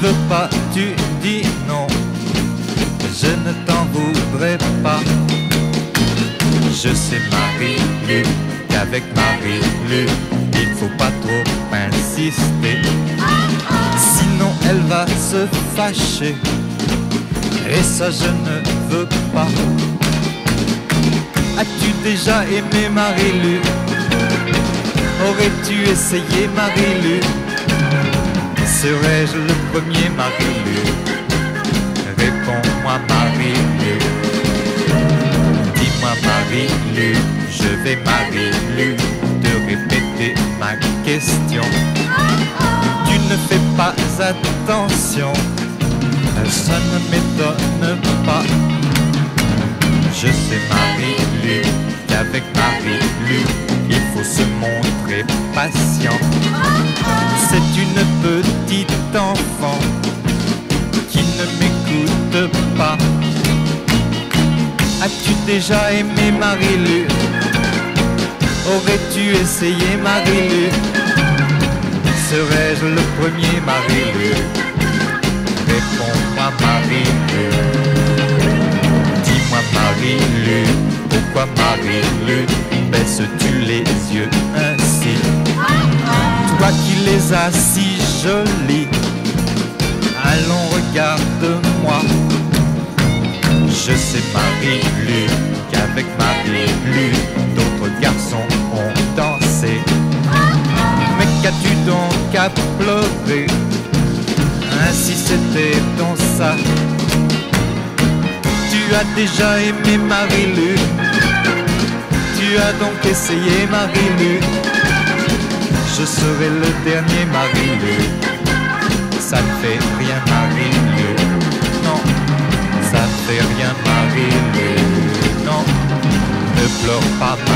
veux pas, tu dis non. Je ne t'en voudrais pas. Je sais Marie-Lu, qu'avec Marie-Lu, il faut pas trop insister. Sinon elle va se fâcher, et ça je ne veux pas. As-tu déjà aimé Marie-Lu? Aurais-tu essayé Marie-Lu? Serais-je le premier Marie-Lu? Réponds-moi Marie-Lu. Dis-moi Marie-Lu, je vais Marie-Lu te répéter ma question. Tu ne fais pas attention, ça ne m'étonne pas. Je sais Marie-Lu, qu'avec Marie-Lu, il faut se montrer patient. C'est une petite enfant qui ne m'écoute pas. As-tu déjà aimé Marie-Lu? Aurais-tu essayé Marie-Lu? Serais-je le premier Marie-Lu? Réponds-moi Marie-Lu. Dis-moi Marie-Lu, pourquoi Marie-Lu baisses-tu les yeux ainsi? Toi qui les as si jolis, allons regarde-moi. Je sais Marie-Lu, qu'avec Marie-Lu, d'autres garçons ont dansé. Mais qu'as-tu donc à pleurer? Ainsi c'était ton ça. Tu as déjà aimé Marie-Lu? Tu as donc essayé Marie-Lu? Je serai le dernier Marie-Lu. Ça ne fait rien Marie-Lu. Non, ça ne fait rien Marie-Lu. Non, ne pleure pas Marie-Lu.